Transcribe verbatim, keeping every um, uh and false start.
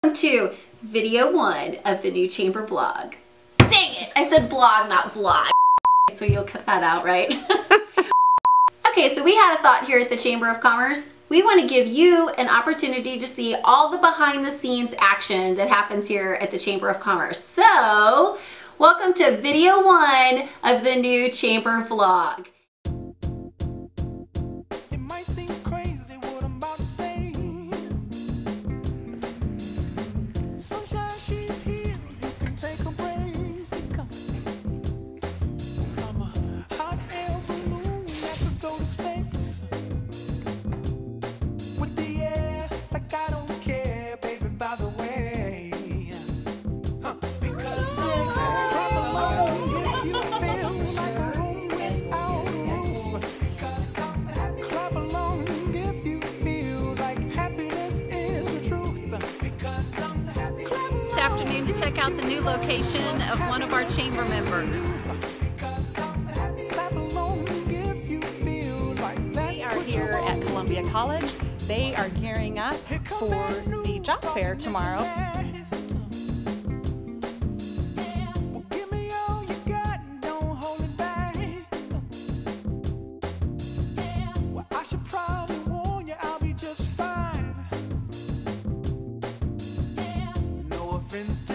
To video one of the new chamber blog. Dang it, I said blog, not vlog. So you'll cut that out, right? Okay, so we had a thought here at the Chamber of Commerce. We want to give you an opportunity to see all the behind the scenes action that happens here at the Chamber of Commerce. So, welcome to video one of the new chamber vlog. Check out the new location of one of our chamber members. We are here at Columbia College. They are gearing up for the job fair tomorrow. Friends